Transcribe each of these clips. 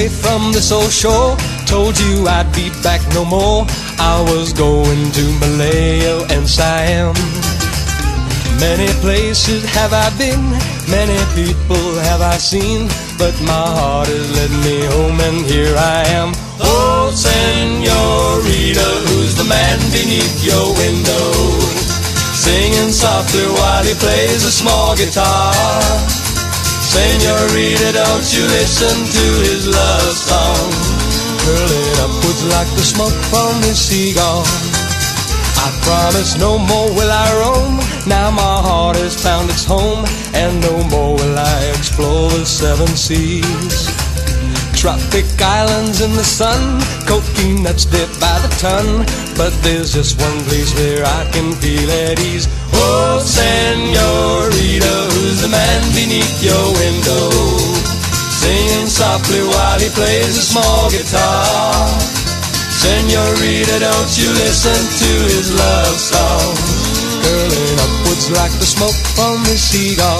away from this old shore. Told you I'd be back no more. I was going to Malaya and Siam. Many places have I been, many people have I seen, but my heart has led me home and here I am. Oh, senorita, who's the man beneath your window, singing softly while he plays a small guitar? Senorita, don't you listen to his love song, curling upwards like the smoke from his cigar. I promise no more will I roam, now my heart has found its home, and no more will I explore the seven seas. Tropic islands in the sun, coconut nuts dipped by the ton, but there's just one place where I can feel at ease. Oh, senorita, who's the man beneath your window, singing softly while he plays a small guitar? Senorita, don't you listen to his love song, curling upwards like the smoke from his cigar.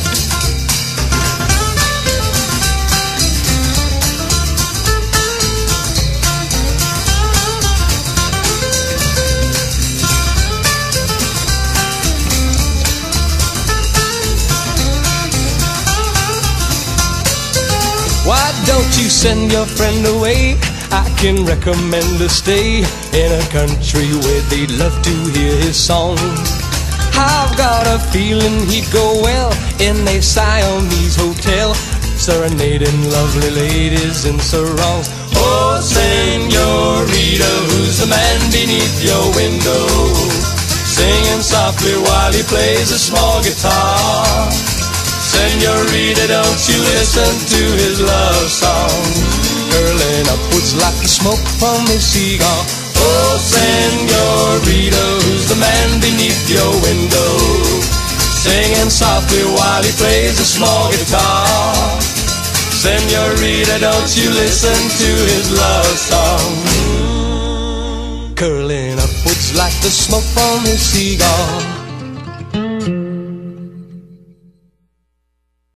Why don't you send your friend away? I can recommend a stay in a country where they'd love to hear his song. I've got a feeling he'd go well in a Siamese hotel, serenading lovely ladies in sarongs. Oh, senorita, who's the man beneath your window, singing softly while he plays a small guitar? Senorita, don't you listen to his love song, curling upwards like the smoke from his cigar. Oh, senorita, who's the man beneath your window, singing softly while he plays a small guitar? Senorita, don't you listen to his love song, curling upwards like the smoke from his cigar.